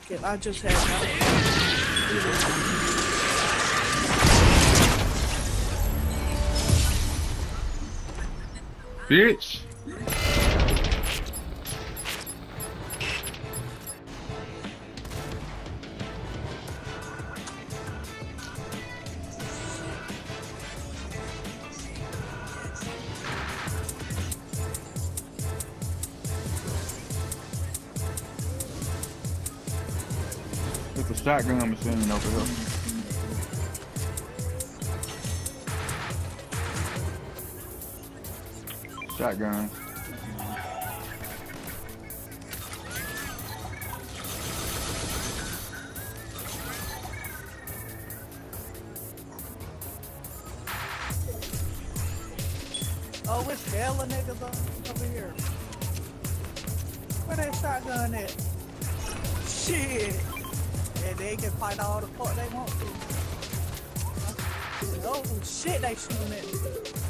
kill. I just had one. Bitch. It's a shotgun machine over here. Shotgun. Oh, it's hella niggas over here. Where that shotgun at? Shit. And they can fight all the fuck they want to. Oh shit, they shooting at me.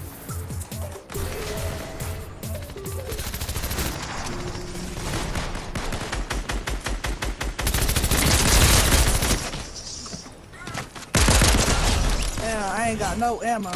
Yeah, I ain't got no ammo.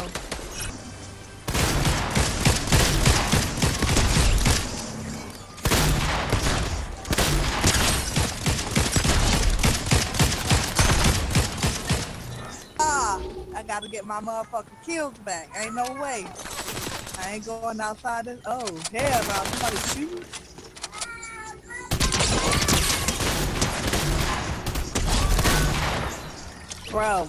I gotta get my motherfucking kills back. Ain't no way. I ain't going outside this. Oh, hell no. Somebody shooting. Bro.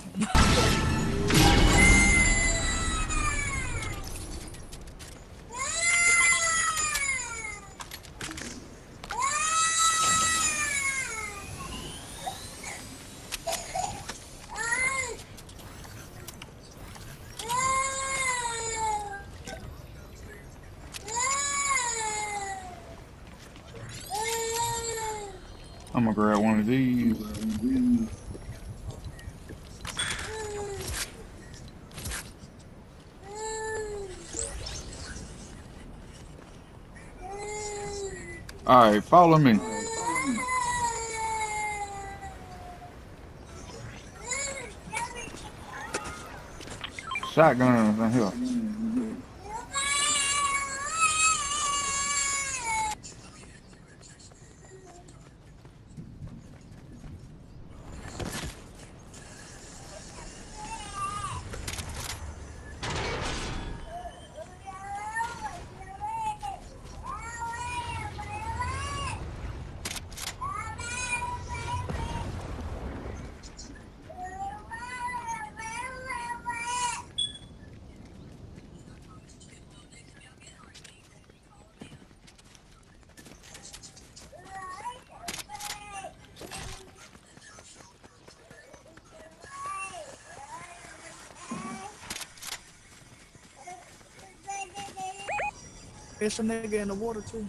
I'm gonna grab one of these. Alright, follow me. Shotguns in here. There's a nigga in the water too.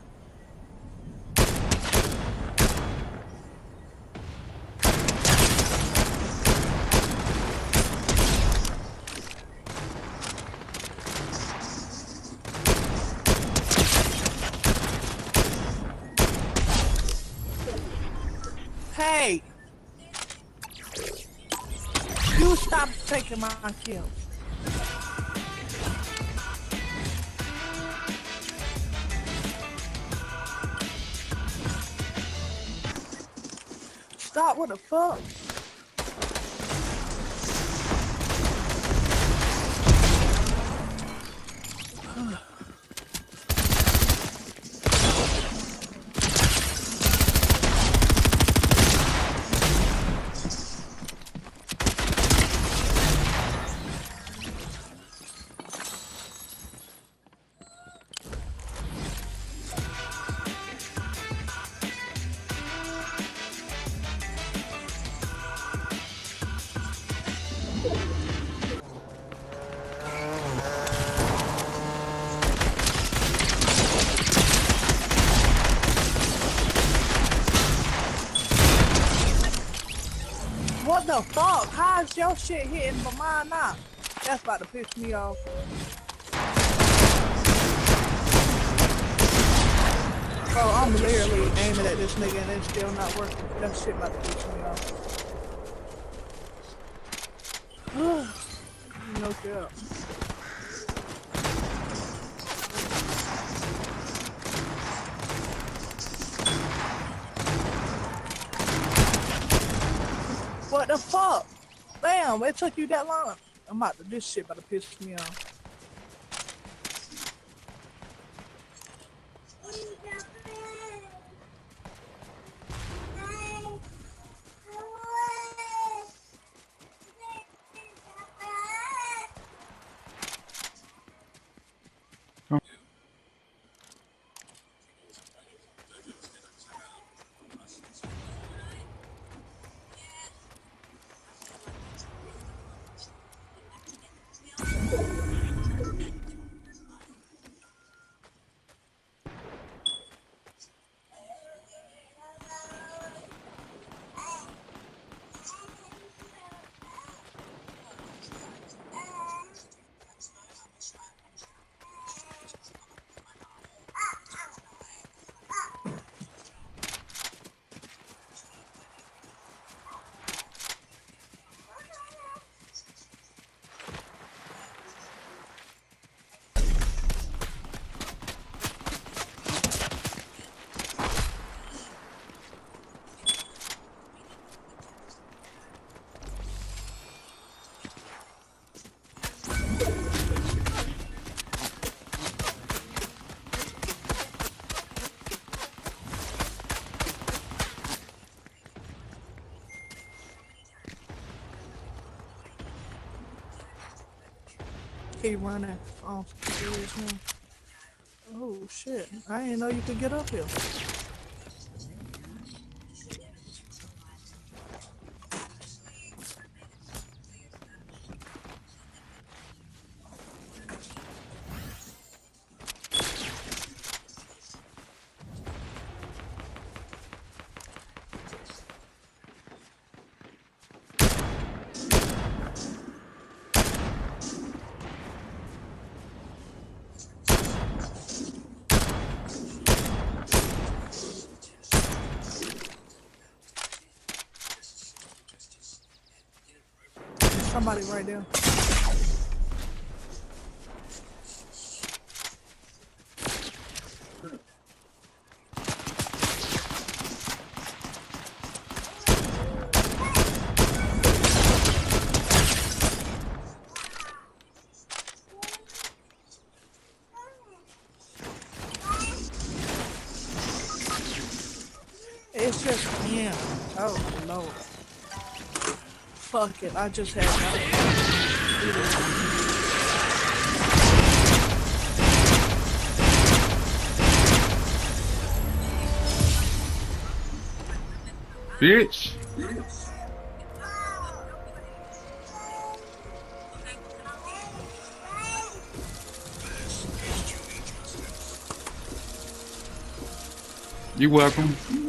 Hey! You stop taking my kills. Stop, what the fuck? What the fuck? How's your shit hitting but mine not? That's about to piss me off. Bro, I'm literally aiming at this nigga and it's still not working. That shit about to piss me off. No cap. What the fuck? Damn, it took you that long. I'm about to, this shit about to piss me off. Keep running off the bridge now. Oh shit, I didn't know you could get up here. Somebody right there. It's just him. Oh Lord. Fuck it, I just had Bitch. You're welcome.